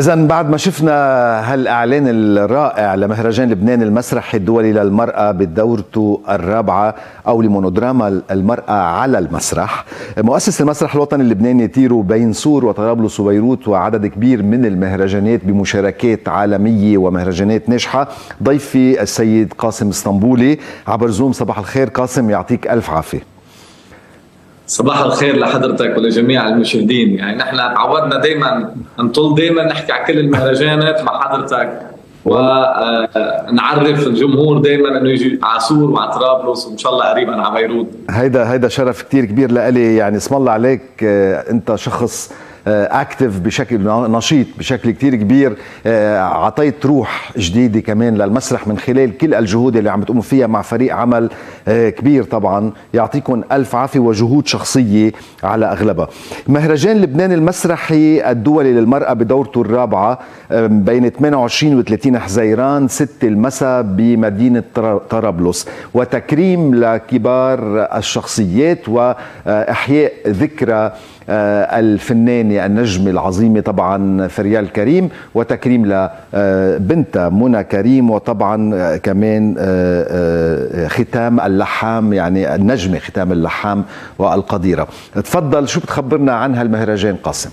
إذا بعد ما شفنا هالإعلان الرائع لمهرجان لبنان المسرحي الدولي للمرأة بدورته الرابعة أو لمونودراما المرأة على المسرح، مؤسس المسرح الوطني اللبناني تيرو بين سور وطرابلس وبيروت وعدد كبير من المهرجانات بمشاركات عالمية ومهرجانات ناجحة، ضيفي السيد قاسم اسطنبولي عبر زوم. صباح الخير قاسم، يعطيك ألف عافية. صباح الخير لحضرتك ولجميع المشاهدين. يعني نحن تعودنا دائما نطل دائما نحكي على كل المهرجانات مع حضرتك ونعرف الجمهور دائما انه يجي على سور وعلى طرابلس وان شاء الله قريبا على بيروت. هيدا شرف كتير كبير لإلي، يعني اسم الله عليك، انت شخص اكتف بشكل نشيط بشكل كتير كبير، عطيت روح جديده كمان للمسرح من خلال كل الجهود اللي عم تقوموا فيها مع فريق عمل كبير. طبعا يعطيكم الف عافيه وجهود شخصيه على اغلبها. مهرجان لبنان المسرحي الدولي للمراه بدورته الرابعه بين 28 و 30 حزيران 6 المساء بمدينه طرابلس، وتكريم لكبار الشخصيات واحياء ذكرى الفنانة النجمة العظيمة طبعا فريال كريم، وتكريم لبنتها منى كريم، وطبعا كمان ختام اللحام، يعني النجمة ختام اللحام والقديرة. تفضل، شو بتخبرنا عن هالمهرجان قاسم؟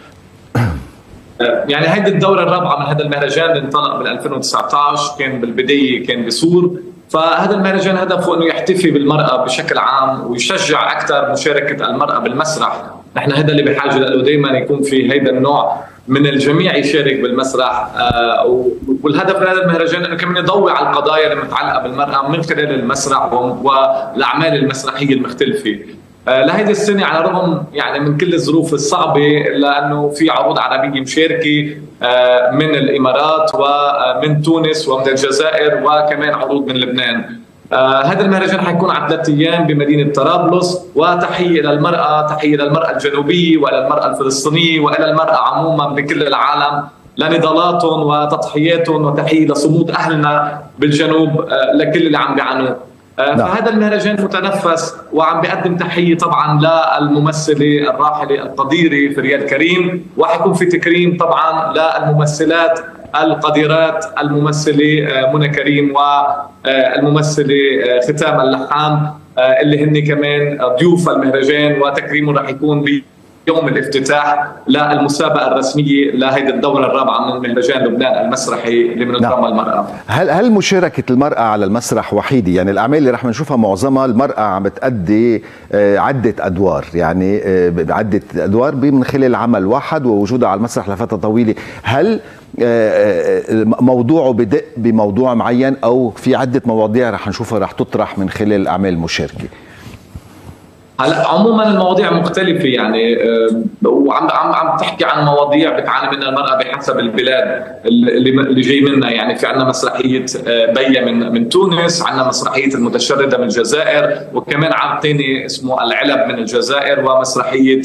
يعني هيدي الدورة الرابعة من هذا المهرجان اللي انطلق بال 2019، كان بالبداية كان بسور. فهذا المهرجان هدفه انه يحتفي بالمرأة بشكل عام ويشجع اكثر مشاركة المرأة بالمسرح. نحن هذا اللي بحاجه له دائما، يكون في هذا النوع من الجميع يشارك بالمسرح. والهدف من هذا المهرجان انه كمان يضوي على القضايا المتعلقه بالمراه من خلال المسرح والاعمال المسرحيه المختلفه. لهيدي السنه على الرغم يعني من كل الظروف الصعبه، الا انه في عروض عربيه مشاركه من الامارات ومن تونس ومن الجزائر وكمان عروض من لبنان. هذا المهرجان حيكون على 3 أيام بمدينة طرابلس، وتحية للمرأة، تحية للمرأة الجنوبية وإلى المرأة الفلسطينية وإلى المرأة عموما بكل العالم لنضالاتهم وتضحياتهم، وتحية لصمود أهلنا بالجنوب لكل اللي عم بيعانوا. فهذا المهرجان متنفس وعم بيقدم تحية طبعا للممثلة الراحلة القديرة فريال كريم، وحيكون في تكريم طبعا للممثلات القديرات، الممثلة منى كريم والممثلة ختام اللحام، اللي هن كمان ضيوف المهرجان، وتكريمهم رح يكون بيوم الافتتاح للمسابقة الرسمية لهيدي الدورة الرابعة من مهرجان لبنان المسرحي لمونودراما المرأة. هل مشاركة المرأة على المسرح وحيدة؟ يعني الأعمال اللي رح نشوفها معظمها المرأة عم بتأدي عدة أدوار، يعني عدة أدوار من خلال عمل واحد ووجودها على المسرح لفترة طويلة. هل موضوعه بدق بموضوع معين أو في عدة مواضيع رح نشوفها رح تطرح من خلال الأعمال المشاركة؟ هلا عموما المواضيع مختلفة، يعني وعم تحكي عن مواضيع بتعاني منها المرأة بحسب البلاد اللي جاي منها. يعني في عندنا مسرحية بيا من تونس، عندنا مسرحية المتشردة من الجزائر، وكمان عرض ثاني اسمه العلب من الجزائر، ومسرحية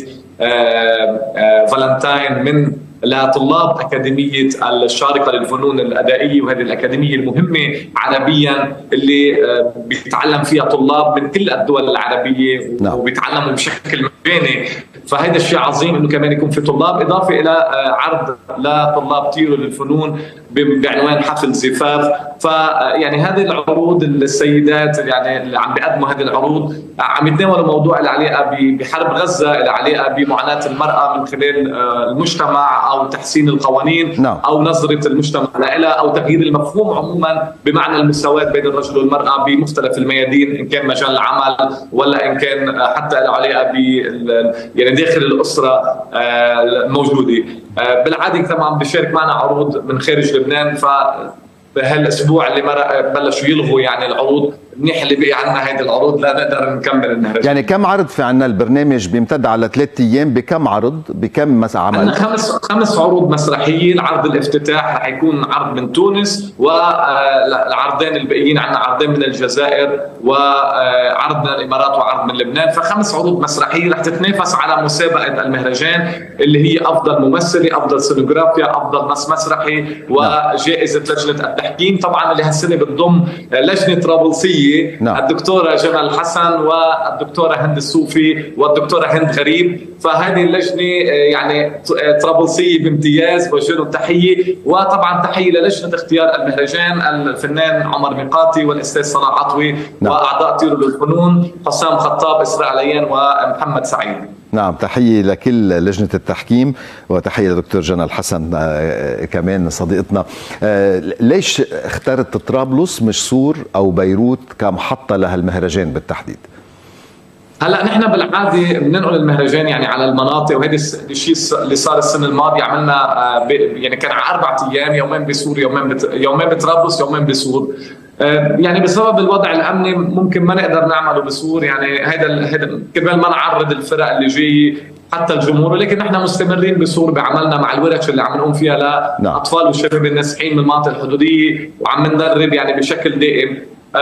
فالنتاين من لطلاب أكاديمية الشارقة للفنون الأدائية، وهذه الأكاديمية المهمة عربيا اللي بيتعلم فيها طلاب من كل الدول العربية وبيتعلموا بشكل مجاني. فهذا الشيء عظيم انه كمان يكون في طلاب، اضافه الى عرض لطلاب تيرو للفنون بعنوان حفل زفاف. فيعني هذه العروض السيدات يعني اللي عم بيقدموا هذه العروض عم يتناولوا موضوع العلاقه بحرب غزه، العلاقه بمعاناه المراه من خلال المجتمع او تحسين القوانين او نظره المجتمع لها او تغيير المفهوم عموما بمعنى المساواه بين الرجل والمراه بمختلف الميادين، ان كان مجال العمل ولا ان كان حتى العلاقه يعني داخل الأسرة موجودة. بالعادة طبعا بيشارك معنا عروض من خارج لبنان، فهالاسبوع اللي بلشوا يلغوا يعني العروض، منيح اللي بقي عندنا هيدي العروض لا نقدر نكمل المهرجان. يعني كم عرض في عندنا؟ البرنامج بيمتد على 3 أيام، بكم عرض؟ بكم عمل؟ عندنا 5 عروض مسرحية. العرض الافتتاح رح يكون عرض من تونس، والعرضين الباقيين عندنا عرضين من الجزائر وعرض من الامارات وعرض من لبنان. ف5 عروض مسرحية رح تتنافس على مسابقة المهرجان اللي هي افضل ممثلة، افضل سينوغرافيا، افضل نص مسرحي، وجائزة لجنة التحكيم. طبعا اللي هالسنة بتضم لجنة طرابلسية الرئيسيه الدكتوره جمال حسن والدكتوره هند الصوفي والدكتوره هند غريب. فهذه اللجنه يعني طرابلسيه بامتياز، بوجه لهم تحيه. وطبعا تحيه للجنه اختيار المهرجان، الفنان عمر ميقاتي والاستاذ صلاح عطوي واعضاء طيور للفنون حسام خطاب، اسراء عليان ومحمد سعيد. نعم، تحية لكل لجنة التحكيم وتحية لدكتور جنى حسن كمان صديقتنا. ليش اخترت طرابلس مش صور أو بيروت كمحطة لهالمهرجان بالتحديد؟ هلا نحن بالعاده بننقل المهرجان يعني على المناطق، وهذا الشيء اللي صار السنه الماضيه. عملنا يعني كان على 4 ايام، يومين بسور، يومين بطرابلس، يومين بسور. يعني بسبب الوضع الامني ممكن ما نقدر نعمله بسور، يعني هيدا كرمال ما نعرض الفرق اللي جايه حتى الجمهور، ولكن نحن مستمرين بسور بعملنا مع الورش اللي عم نقوم فيها لاطفال وشباب الناسحين من المناطق الحدوديه، وعم ندرب يعني بشكل دائم.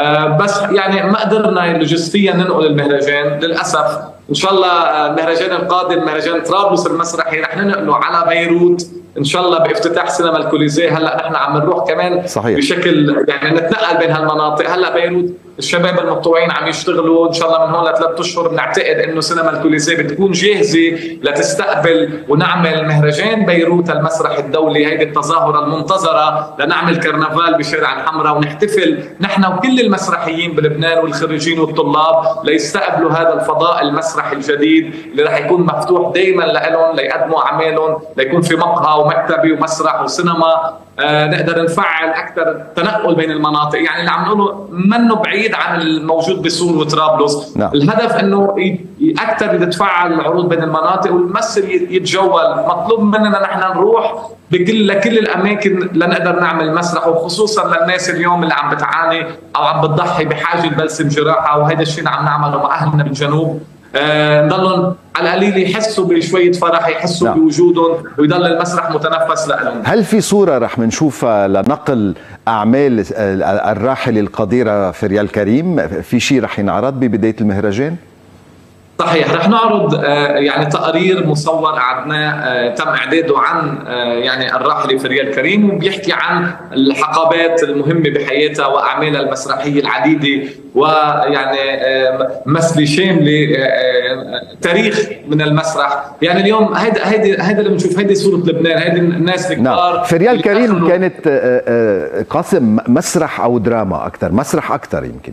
بس يعني ما قدرنا لوجستيا ننقل المهرجان للاسف. ان شاء الله المهرجان القادم مهرجان طرابلس المسرحي رح ننقله على بيروت ان شاء الله بافتتاح سينما الكوليزيه. هلا نحن عم نروح كمان صحيح. بشكل يعني نتنقل بين هالمناطق. هلا بيروت الشباب المتطوعين عم يشتغلوا ان شاء الله من هون ل3 اشهر. بنعتقد انه سينما الكوليزيه بتكون جاهزه لتستقبل ونعمل مهرجان بيروت المسرح الدولي، هيدي التظاهره المنتظره لنعمل كرنفال بشارع الحمراء ونحتفل نحن وكل المسرحيين بلبنان والخريجين والطلاب ليستقبلوا هذا الفضاء المسرحي الجديد اللي رح يكون مفتوح دائما لهم ليقدموا اعمالهم، ليكون في مقهى ومكتبه ومسرح وسينما. نقدر نفعل اكثر تنقل بين المناطق، يعني اللي عم نقوله منه بعيد عن الموجود بسور وطرابلس. الهدف انه اكثر يتفعل العروض بين المناطق والممثل يتجول. مطلوب مننا نحن نروح لكل الاماكن لنقدر نعمل مسرح، وخصوصا للناس اليوم اللي عم بتعاني او عم بتضحي بحاجه لبلسم جراحه، وهذا الشيء اللي عم نعمله مع اهلنا بالجنوب. نضلهم على القليل يحسوا بشويه فرح، يحسوا بوجودهم، ويضل المسرح متنفس لهم. هل في صوره رح نشوفها لنقل اعمال الراحله القديره فريال كريم؟ في شيء رح ينعرض ببدايه المهرجان؟ صحيح، رح نعرض يعني تقرير مصور قعدناه تم اعداده عن يعني الراحله فريال كريم، وبيحكي عن الحقبات المهمه بحياتها واعمالها المسرحيه العديده، ويعني مسلي شامله تاريخ من المسرح. يعني اليوم هيدا اللي بنشوف، هيدي صوره لبنان، هيدي الناس الكبار. فريال كريم كانت قاسم مسرح او دراما اكثر، مسرح اكثر يمكن.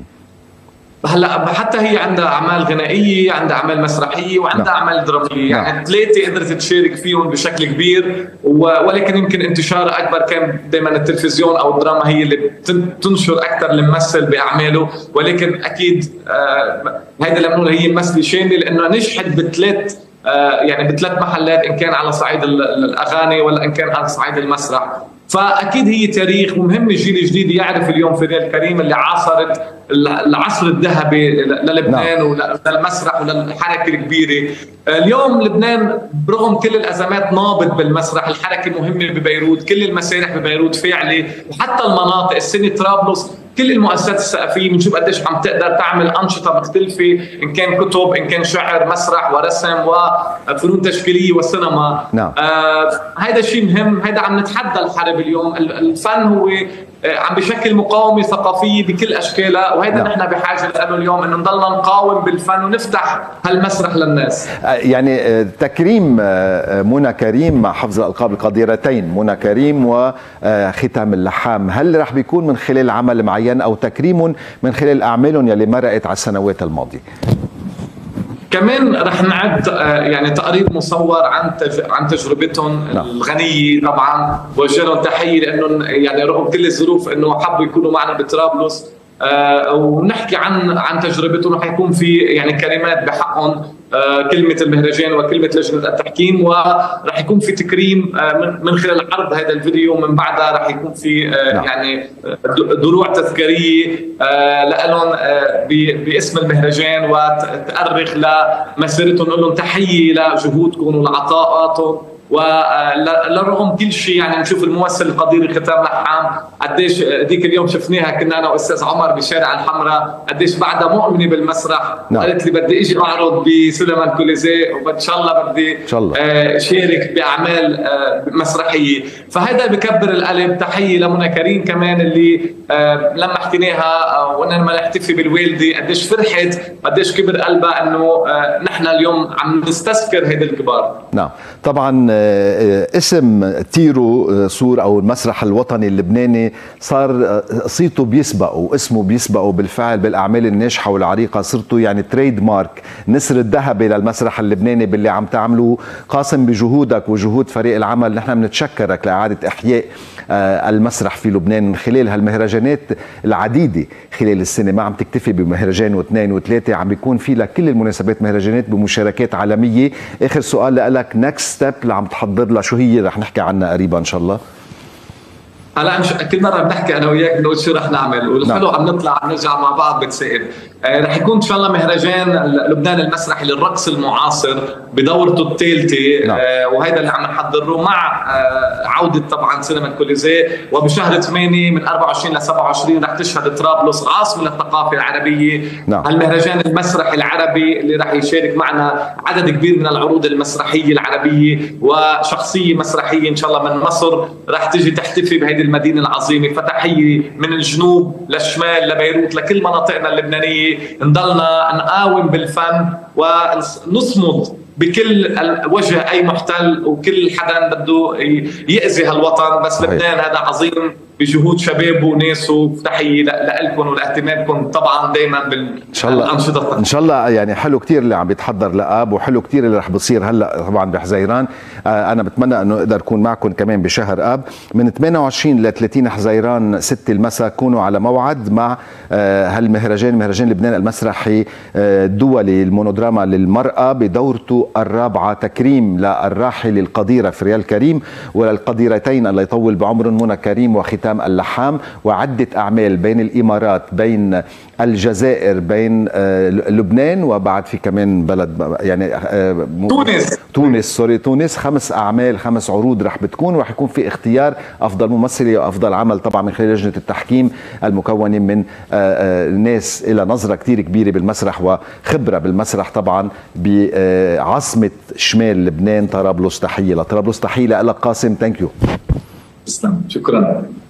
هلا حتى هي عندها اعمال غنائيه، عندها اعمال مسرحيه، وعندها اعمال دراميه، يعني 3 قدرت تشارك فيهم بشكل كبير. ولكن يمكن انتشار اكبر كان دائما التلفزيون او الدراما هي اللي بتنشر اكثر الممثل باعماله. ولكن اكيد هيدا اللي بنقول هي مسلي شامله، لانه نجحت بثلاث يعني ب3 محلات، ان كان على صعيد الاغاني ولا ان كان على صعيد المسرح. فاكيد هي تاريخ، ومهم الجيل الجديد يعرف اليوم فريال كريم اللي عاصرت العصر الذهبي للبنان وللمسرح وللحركه الكبيره. اليوم لبنان برغم كل الازمات نابض بالمسرح، الحركه مهمه ببيروت، كل المسارح ببيروت فاعله، وحتى المناطق السنه طرابلس كل المؤسسات الثقافيه بنشوف قديش عم تقدر تعمل انشطه مختلفه، ان كان كتب، ان كان شعر، مسرح ورسم وفنون تشكيليه وسينما. هذا شيء مهم، هذا عم نتحدى الحرب اليوم. الفن هو عم بشكل مقاومه ثقافيه بكل اشكالها، وهذا نحن بحاجه له اليوم، انه نضلنا نقاوم بالفن ونفتح هالمسرح للناس. يعني تكريم منى كريم مع حفظ الالقاب القديرتين منى كريم وختام اللحام، هل رح بيكون من خلال عمل معين او تكريم من خلال اعمالهم يلي مرقت على السنوات الماضيه؟ كمان رح نعد يعني تقرير مصور عن تجربتهم الغنيه. طبعا بوجه لهم تحيه لانه يعني رغم كل الظروف انه حبوا يكونوا معنا بطرابلس، ونحكي عن تجربتهم. رح يكون في يعني كلمات بحقهم، كلمه المهرجان وكلمه لجنه التحكيم، ورح يكون في تكريم من خلال عرض هذا الفيديو. من بعدها رح يكون في يعني دروع تذكاريه لهم باسم المهرجان وتأرخ لمسيرتهم، نقول لهم تحيه لجهودكم ولعطاءاتهم ولرغم كل شيء يعني نشوف الممثل القدير ختام لحام قديش ديك اليوم شفناها، كنا انا واستاذ عمر بشارع الحمراء، قديش بعدها مؤمنه بالمسرح. قالت لي بدي اجي اعرض بسينما الكوليزيه وان شاء الله بدي شارك باعمال مسرحيه. فهذا بكبر القلب. تحيه لمنى كريم كمان اللي لما حكيناها ولما نحتفي بالوالده قديش فرحت، قديش كبر قلبها انه نحن اليوم عم نستذكر هيدا الكبار. نعم طبعا اسم تيرو سور او المسرح الوطني اللبناني صار صيته بيسبقه واسمه بيسبقه بالفعل بالاعمال الناجحه والعريقه. صرتوا يعني تريد مارك، نسر الذهبي للمسرح اللبناني باللي عم تعملوه. قاسم بجهودك وجهود فريق العمل نحن بنتشكرك لاعاده احياء المسرح في لبنان من خلال هالمهرجانات العديده خلال السنه. ما عم تكتفي بمهرجان واثنين وثلاثه، عم بيكون في لك كل المناسبات مهرجانات بمشاركات عالميه. اخر سؤال لك، نكست ستيب اللي عم تحضر لها شو هي؟ رح نحكي عنها قريبا ان شاء الله. هلا كل مره بنحكي انا وياك بنقول شو رح نعمل، والحلو عم نطلع عم نرجع مع بعض بتسائل. رح يكون ان شاء الله مهرجان لبنان المسرحي للرقص المعاصر بدورته الثالثه. وهذا اللي عم نحضره مع عوده طبعا سينما الكوليزيه. وبشهر 8 من 24 ل 27 رح تشهد طرابلس عاصمه الثقافه العربيه المهرجان المسرحي العربي اللي رح يشارك معنا عدد كبير من العروض المسرحيه العربيه وشخصيه مسرحيه ان شاء الله من مصر رح تجي تحتفي بهذه المدينه العظيمه. فتحيه من الجنوب للشمال لبيروت لكل مناطقنا اللبنانيه، نضلنا نقاوم بالفن ونصمد بكل وجه اي محتل وكل حدا بده يأذي هالوطن. بس لبنان هذا عظيم بجهود شبابه وناسه. تحيه لكم ولاهتمامكم طبعا دائما بالانشطه. ان شاء الله يعني حلو كثير اللي عم بيتحضر لآب، وحلو كثير اللي رح بيصير هلا طبعا بحزيران. انا بتمنى انه اقدر اكون معكم كمان بشهر اب من 28 ل 30 حزيران 6 المساء. كونوا على موعد مع هالمهرجان، مهرجان لبنان المسرحي الدولي المونودراما للمرأة بدورته الرابعة، تكريم للراحل القديرة فريال كريم وللقديرتين الله يطول بعمرهم منى كريم وختام اللحام، وعدة أعمال بين الإمارات بين الجزائر بين لبنان وبعد في كمان بلد يعني تونس 5 أعمال 5 عروض رح بتكون، ورح يكون في اختيار أفضل ممثلة وأفضل عمل طبعا من خلال لجنة التحكيم المكونة من ناس إلى نظرة كتير كبيرة بالمسرح وخبرة بالمسرح طبعا بعاصمة شمال لبنان طرابلس. تحية لطرابلس، تحية لك قاسم. ثانك يو. شكرا.